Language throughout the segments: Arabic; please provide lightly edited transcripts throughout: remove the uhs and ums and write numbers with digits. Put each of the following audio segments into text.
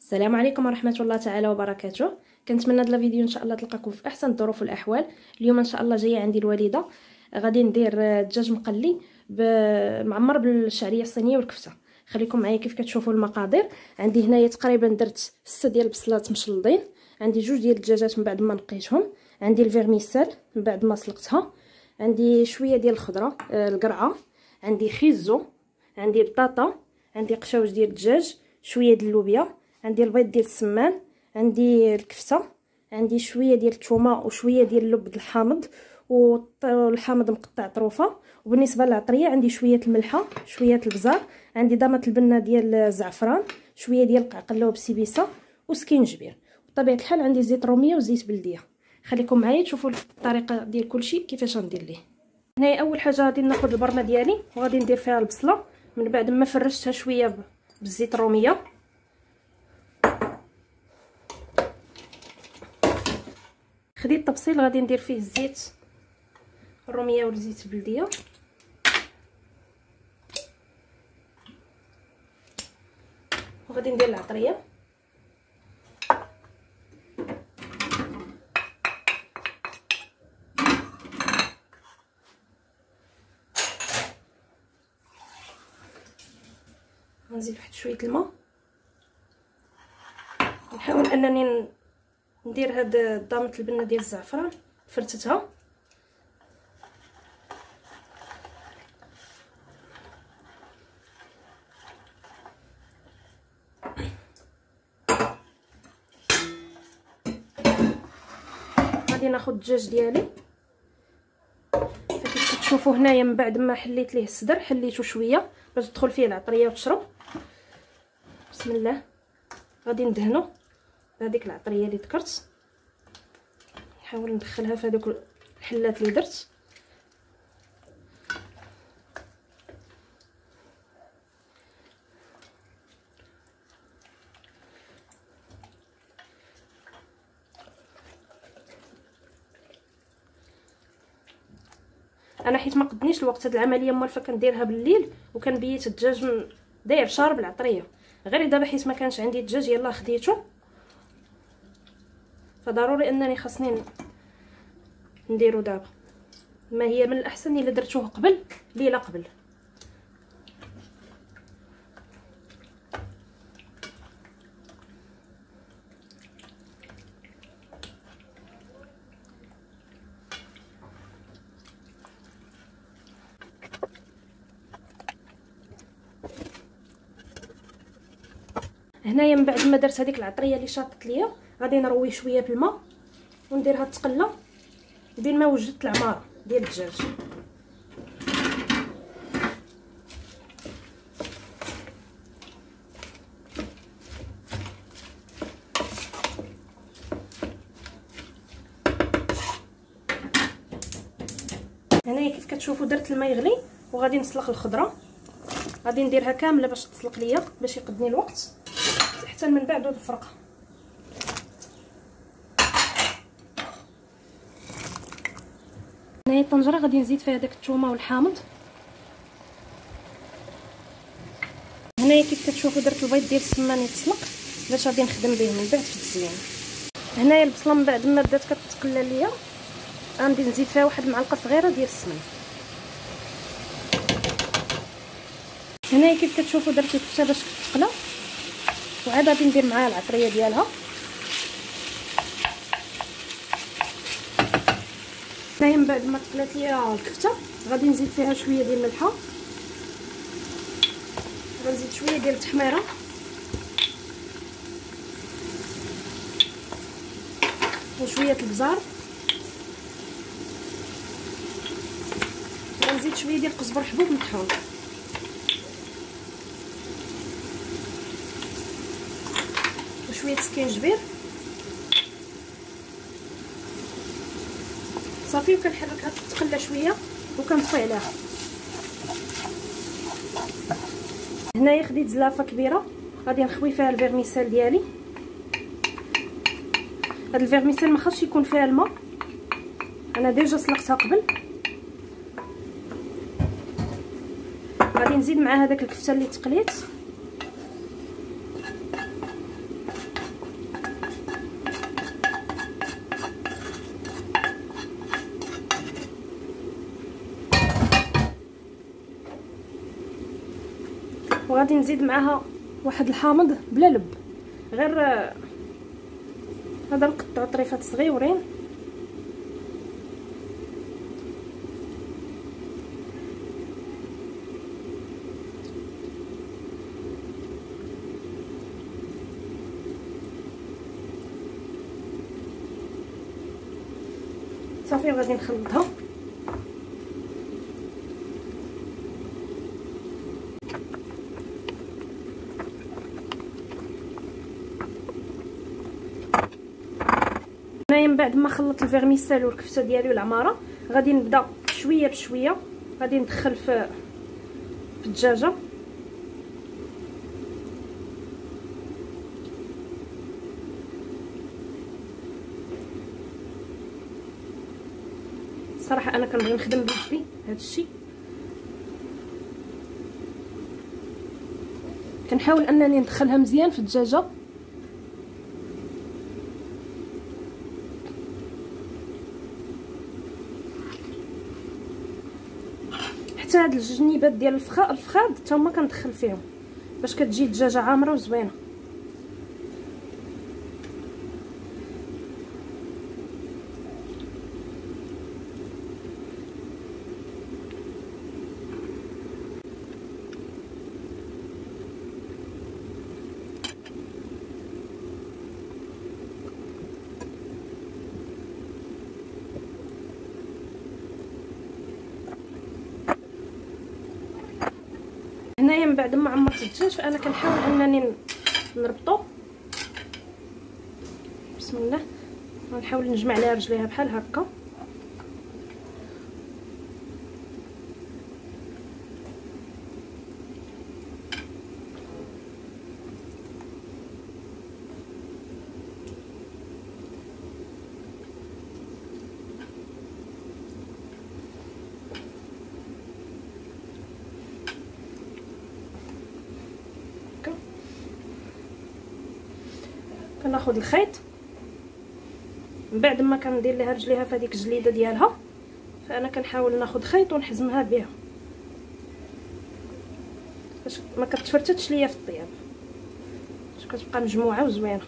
السلام عليكم ورحمه الله تعالى وبركاته. كنتمنى هذا الفيديو ان شاء الله تلقاكم في احسن الظروف والاحوال. اليوم ان شاء الله جايه عندي الوالده، غادي ندير دجاج مقلي معمر بالشعريه الصينيه والكفته. خليكم معايا كيف كتشوفوا المقادير. عندي هنايا تقريبا درت 6 ديال البصلات مشلضين، عندي 2 ديال الدجاجات من بعد ما نقيتهم، عندي الفيرميسال من بعد ما سلقتها، عندي شويه ديال الخضره القرعه، عندي خيزو، عندي بطاطا، عندي قشاوج ديال الدجاج، شويه ديال اللوبيا، عندي البيض ديال السمان، عندي الكفته، عندي شويه ديال الثومه وشويه ديال اللبد الحامض والحامض مقطع طروفه. وبالنسبه للعطريه عندي شويه الملحه، شويه البزار، عندي ضامه البنه ديال الزعفران، شويه ديال القعقله وبسيبيسه وسكينجبير. بطبيعه الحال عندي زيت روميه وزيت بلديه. خليكم معايا تشوفوا الطريقه ديال كلشي كيفاش غندير ليه. هنايا اول حاجه غادي ناخذ البرمه ديالي وغادي ندير فيها البصله من بعد ما فرشتها شويه بالزيت الروميه. خديت الطبسيل غادي ندير فيه الزيت الروميه والزيت البلديه، وغادي ندير العطريه، غنزيد واحد شويه الماء. نحاول انني ندير هاد ضامه البنه ديال الزعفران فرتتها، غادي ناخذ الدجاج ديالي فكيف كتشوفوا هنايا. من بعد ما حليت ليه الصدر حليته شويه باش تدخل فيه العطريه وتشرب. بسم الله. غادي ندهنو بهذيك العطريه اللي ذكرت، نحاول ندخلها في هذوك الحلات اللي درت. انا حيت ما قدنيش الوقت، هاد العمليه موالفه كنديرها بالليل وكنبيت الدجاج داير شارب العطريه، غير دابا حيت ما كانش عندي الدجاج يلاه خديته، فضروري انني خاصني نديرو دابا. ما هي من الاحسن الا درتوه قبل ليله قبل. هنايا من بعد ما درت هذيك العطريه اللي شاطت ليا غادي نروي شويه بالماء وندير هاد التقله بين ما وجدت العماره ديال الدجاج. هنايا كيف كتشوفوا درت الماء يغلي وغادي نسلق الخضره، غادي نديرها كامله باش تسلق ليا باش يقدني الوقت حتى من بعد نفرقها. هنايا الطنجره غادي نزيد فيها داك الثومه والحامض. هنايا كيف كتشوفوا درت البيض ديال السمان يتسلق باش غادي نخدم به من بعد في التزيين. هنايا البصله من بعد ما بدات كتقلى ليا غادي نزيد فيها واحد المعلقه صغيره ديال السمن. هنايا كيف كتشوفوا درت الكفته باش تقلى وعاد غادي ندير معاها العطريه ديالها. هنايا من بعد ما تقلات ليا الكفته غادي نزيد فيها شويه ديال الملحه، غنزيد شويه ديال التحميره، وشويه البزار، غنزيد شويه ديال القزبر حبوب مطحون، وشويه سكينجبير صافي. وكنحركها تتقلى شويه وكنطفي عليها. هنايا خديت زلافه كبيره غادي نخوي فيها الفيرميسال ديالي. هاد الفيرميسال ما خاصش يكون فيها الماء، انا ديجا سلقتها قبل. غادي نزيد مع هذاك الكفته اللي تقليت وغادي نزيد معها واحد الحامض بلا لب، غير هذا نقطعو طريفات صغيورين. صافي وغادي نخلطها. هنايا من بعد ما خلطت الفيرميسال والكفته ديالي والعماره، غادي نبدا شويه بشويه غادي ندخل في الدجاجه. صراحه انا كنبغي نخدم بيدي هذا الشيء، كنحاول انني ندخلها مزيان في الدجاجه. حتى هاد الجنيبات ديال الفخاد حتى هما كندخل فيهم باش كتجي الدجاجه عامره وزوينه. هنايا من بعد ما عمرت الدجاج فانا كنحاول انني نربطو. بسم الله، غنحاول نجمع ليها رجليها بحال هكا. كناخذ الخيط من بعد ما كندير لها رجليها في هذيك الجليده ديالها، فانا كنحاول ناخذ خيط ونحزمها بها باش ما كتفرتتش ليا في الطياب، باش كتبقى مجموعه وزوينه.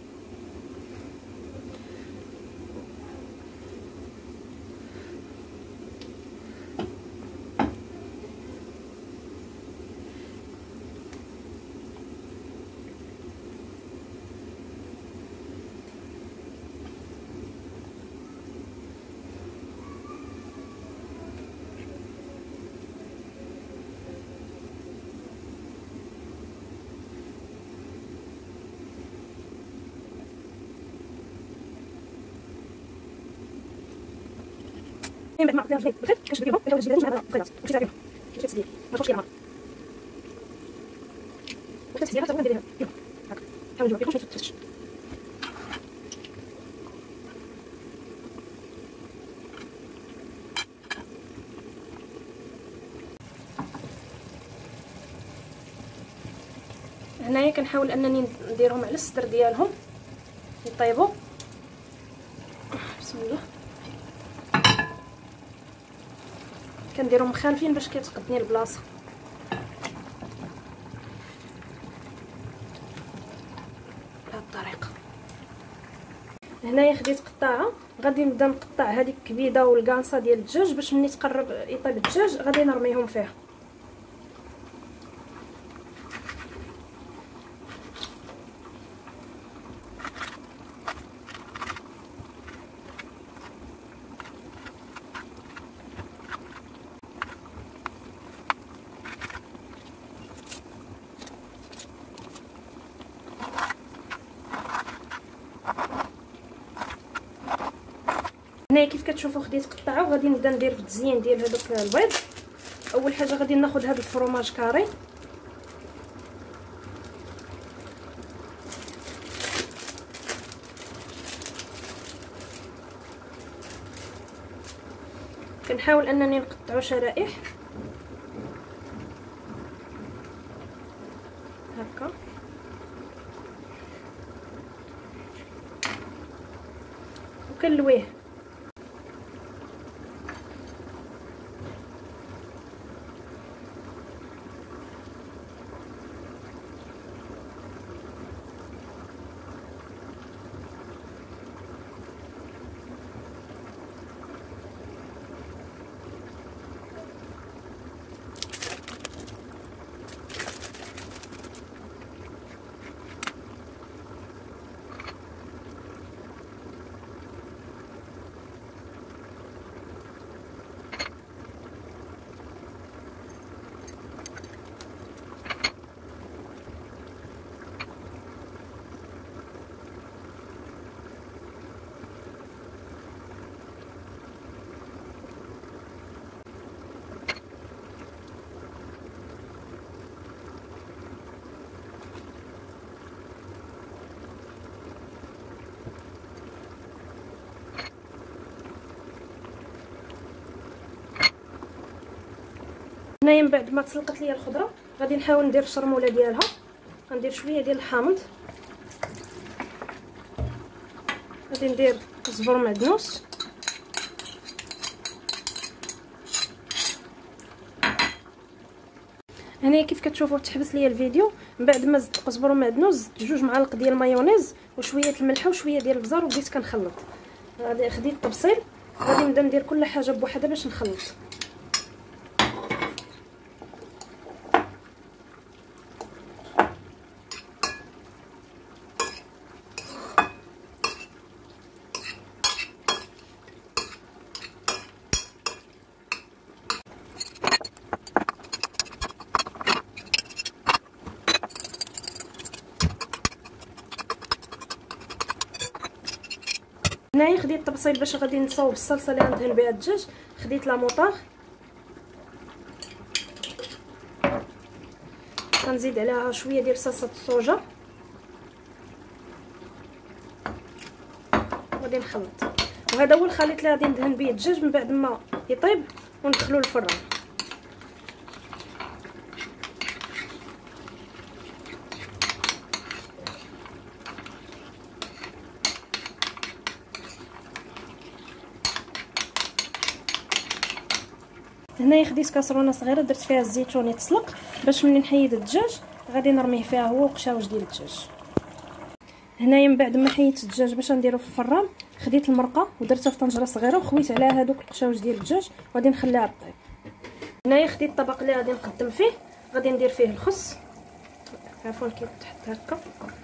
بعد ما عطينا الخيط كنشديهم كنحاول نجبدهم على الخيط ماشي تعرفهم كيفاش تسديه ما تخش ليها وكتسديها حتى نديريها يلا هكا حاول نجيبها باش ما تفتش. هنايا كنحاول انني نديرهم على الصدر ديالهم يطيبوا. بسم الله، كنديرهم مخالفين باش كيتقدني البلاصه. بهذه الطريقه. هنايا خديت قطاعه غادي نبدا نقطع هذيك الكبيده والكانصه ديال الدجاج باش ملي تقرب يطيب الدجاج غادي نرميهم فيها. هنايا كيف كتشوفوا خديت قطعه وغادي نبدا ندير في التزيين ديال هذوك البيض. اول حاجه غادي ناخذ هذا الفرماج كاري كنحاول انني نقطعو شرائح هكا وكنلويه. هنايا من بعد ما تسلقت ليا الخضره غادي نحاول ندير الشرموله ديالها. غندير شويه ديال الحامض، غادي ندير الزبر معدنوس، هنايا كيف كتشوفوا تحبس ليا الفيديو. من بعد ما زدت القزبر ومعدنوس زدت 2 معالق ديال المايونيز وشويه الملح وشويه ديال البزار وبديت كنخلط. غادي خديت الطبسيل، غادي نبدا ندير كل حاجه بوحدها باش نخلط. هنايا خديت الطبسيل باش غادي نصاوب الصلصه اللي غندهن بها الدجاج. خديت لا موطاغ، غنزيد عليها شويه ديال صلصه الصوجا، وغادي نخلط. وهذا هو الخليط اللي غادي ندهن به الدجاج من بعد ما يطيب وندخلو للفران. هنايا خديت كاسرونه صغيره درت فيها الزيتون يتسلق باش ملي نحيد الدجاج غادي نرميه فيها هو وقشاوج ديال الدجاج. هنايا من بعد ما حيدت الدجاج باش نديرو في الفران خديت المرقه ودرتها في طنجره صغيره وخويت عليها هذوك القشاوج ديال الدجاج وغادي نخليها طيب. هنايا خديت الطبق اللي غادي نقدم فيه، غادي ندير فيه الخس، عفوا كيتحط هكا،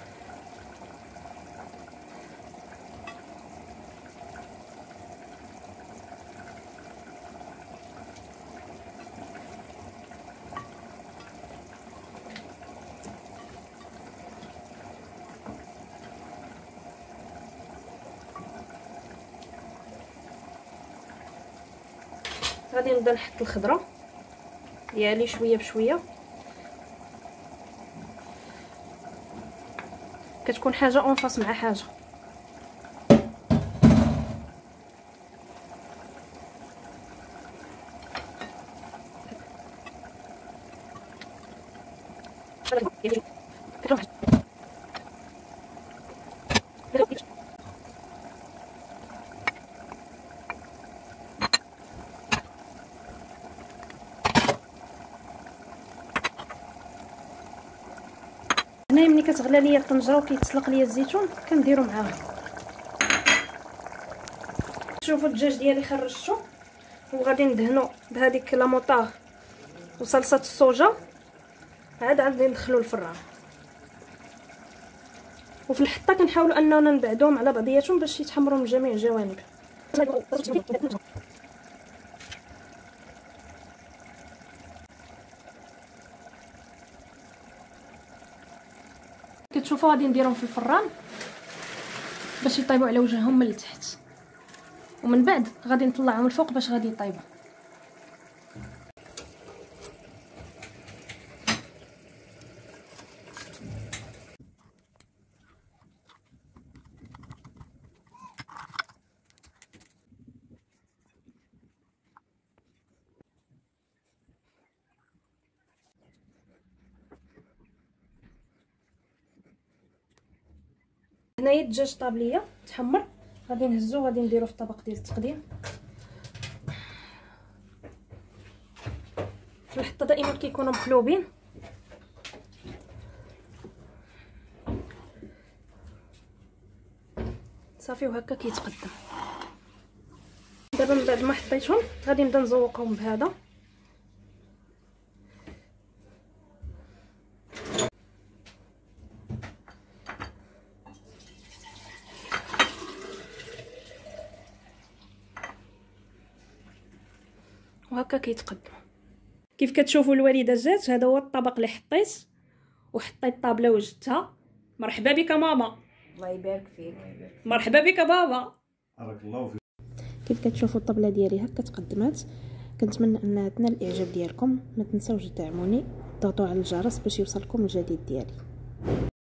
غادي نبدا نحط الخضره ديالي شويه بشويه، كتكون حاجه اونفاس مع حاجه. هنايا ملي كتغلى ليا الطنجره وكيتسلق ليا الزيتون كنديرو معاها. شوفوا الدجاج ديالي خرجته وغادي ندهنو بهذيك لا موطاغ وصلصه الصوجا، عاد غادي ندخلو الفران. وفي الحطه كنحاولوا اننا نبعدوهم على بعضياتهم باش يتحمروا من جميع الجوانب. كتشوفوا غادي نديرهم في الفران باش يطيبوا على وجههم من التحت، ومن بعد غادي نطلعهم الفوق باش غادي يطيبوا. هنايا الدجاج طاب ليا تحمر، غادي نهزو غادي نديرو في الطبق ديال التقديم. في الحطه دائما كيكونوا مقلوبين. صافي وهكا كيتقدم. دابا من بعد ما حطيتهم غادي نبدا نزوقهم بهذا. وهكا كيتقدم. كيف كتشوفوا الوالده جات، هذا هو الطبق اللي حطيت وحطيت طابله وجدتها. مرحبا بك ماما. الله يبارك فيك. مرحبا بك بابا. بارك الله فيك. كيف كتشوفوا الطبله ديالي هكا تقدمات. كنتمنى انها تنال الاعجاب ديالكم. ما تنساوش تدعموني، تضغطوا على الجرس باش يوصلكم الجديد ديالي.